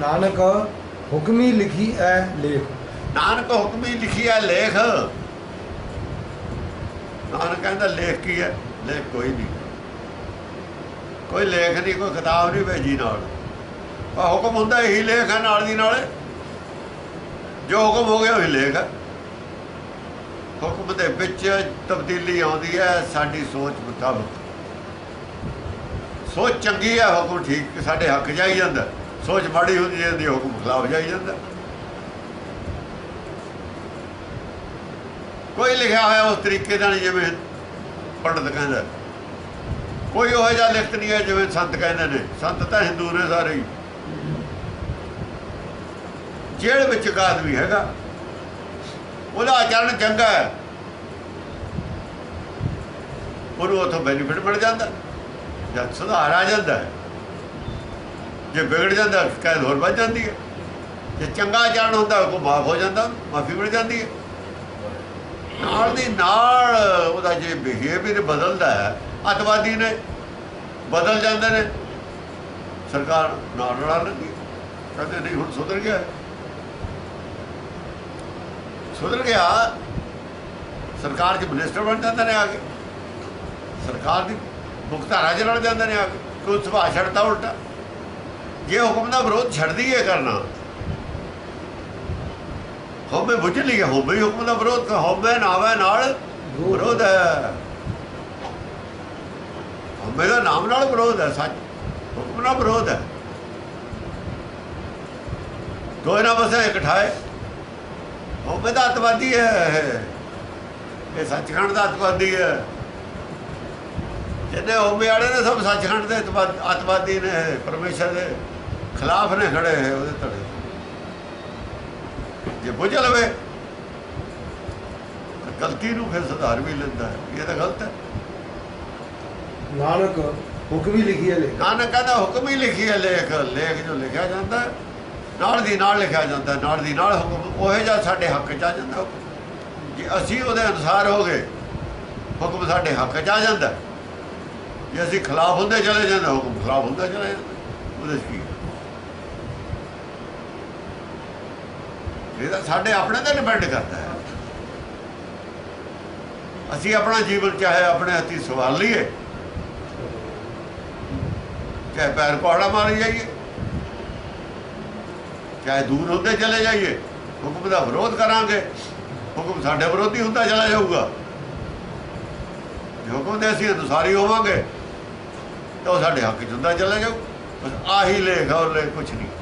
नानक हुक्मी लिखी है लेख। नानक हुक्मी लिखी है लेख। नानक कहता लेख की है? लेख कोई नहीं, कोई लेख नहीं, कोई किताब नहीं भेजी नाल। हुक्म होंदा यही लेख है, नाल दी नाले जो हुक्म हो गया वही लेख है। हुक्म दे विच तब्दीली आउंदी है साडी सोच मुताबिक। सोच चंगी है हुक्म ठीक साडे हक जाई जांदा, सोच माड़ी हुंदी जांदी हुक्म खिलाफ जाई जांदा। कोई लिखा होया उस तरीके का नहीं जिवें पंडित कहंदा, कोई उहो जिहा लिखत नहीं है जिवें संत कहंदे ने। संत तां हिंदू ने सारे ही। जेड़ विच एक आदमी हैगा ਉਹਦਾ ਆਚਰਣ ਚੰਗਾ ਹੈ, ਉਹਨੂੰ ਉੱਥੋਂ ਬੈਨੀਫਿਟ ਮਿਲ ਜਾਂਦਾ, ਜਦ ਸੁਧਾਰ ਆ ਜਾਂਦਾ ਹੈ। ਜੇ ਵਿਗੜ ਜਾਂਦਾ ਸ਼ਿਕਾਇਤ ਹੋਰ ਵੱਧ ਜਾਂਦੀ ਹੈ। ਜੇ ਚੰਗਾ ਆਚਰਣ ਹੁੰਦਾ ਉਹ ਮਾਫ ਹੋ ਜਾਂਦਾ, ਮਾਫੀ ਮਿਲ ਜਾਂਦੀ ਹੈ। ਨਾਲ ਦੀ ਨਾਲ ਉਹਦਾ ਜੇ ਬਿਹੇਵੀਅਰ ਬਦਲਦਾ ਹੈ, ਅੱਤਵਾਦੀ ਨੇ ਬਦਲ ਜਾਂਦੇ ਨੇ, ਸਰਕਾਰ ਨਾਲ ਰਲਾ ਲੈਂਦੀ ਹੈ, ਕਹਿੰਦੇ ਨਹੀਂ ਹੁਣ ਸੁਧਰ ਗਿਆ, सुधर गया। सरकार के मिनिस्टर बन जाते हैं आगे, सरकार की मुख्तारा च लड़ जाते हैं आगे, कोई सुभाष छड़ता उल्टा। ये हुक्म का विरोध छड़ती है करना, होमे बुझ लिया, होमे ही हुक्म का विरोध, होमे नावे नाल विरोध है। होमे का नाम नाल विरोध है, सच हुक्म का विरोध है। दो ना बस इकठाए होमे तो अतवादी है, ये सचखंड का अतवादी है। जिन्हें होमे वाले ने सब सचखंड के अतवादी ने, परमेश्वर के खिलाफ ने खड़े है। वो धड़े जे बुझ लवे तो गलती नूं फिर सुधार भी लेंदा है, ये तो गलत है। नानक हुक्मी लिखी है लेख। नानक कहता हुक्म ही लिखी है लेख। लेख जो लिखा जाता है ਨਾਲ ਦੀ ਨਾਲ ਲਿਖਿਆ ਜਾਂਦਾ, ਨਾਲ ਦੀ ਨਾਲ ਹੁਕਮ ਉਹੋ ਜਿਹਾ ਸਾਡੇ ਹੱਕ 'ਚ ਆ ਜਾਂਦਾ। ਜੇ ਅਸੀਂ ਉਹਦੇ ਅਨੁਸਾਰ ਹੋ ਗਏ ਹੁਕਮ ਸਾਡੇ ਹੱਕ 'ਚ ਆ ਜਾਂਦਾ, ਜੇ ਅਸੀਂ ਖਿਲਾਫ ਹੁੰਦੇ ਚਲੇ ਜਾਂਦੇ ਹੁਕਮ ਖਿਲਾਫ ਹੁੰਦਾ ਚਲੇ ਜਾਂਦਾ। ਉਹਦੇ 'ਚ ਕੀ ਇਹ ਤਾਂ ਸਾਡੇ ਆਪਣੇ 'ਤੇ ਡਿਪੈਂਡ ਕਰਦਾ ਹੈ। ਅਸੀਂ ਆਪਣਾ ਜੀਵਨ ਚਾਹੇ ਆਪਣੇ ਹੱਥੀਂ ਸਵਾਰ ਲਈਏ, ਚਾਹੇ ਪੈਰ ਪਹਾੜਾ ਮਾਰੀ ਜਾਈਏ, ਚਾਹੇ ਦੂਰ ਹੁੰਦੇ ਚਲੇ ਜਾਈਏ, ਹੁਕਮ ਦਾ ਵਿਰੋਧ ਕਰਾਂਗੇ, ਹੁਕਮ ਸਾਡੇ ਵਿਰੋਧੀ ਹੁੰਦਾ ਚਲਾ ਜਾਊਗਾ। ਜੇ ਹੁਕਮ ਦੇ ਅਸੀਂ ਅਨੁਸਾਰੀ ਹੋਵਾਂਗੇ ਤਾਂ ਉਹ ਸਾਡੇ ਹੱਕ 'ਚ ਹੁੰਦਾ ਚਲਾ ਜਾਊ। ਬਸ ਆਹੀ ਲੇਖ ਔਰ ਲੇਖ ਕੁਛ ਨਹੀਂ।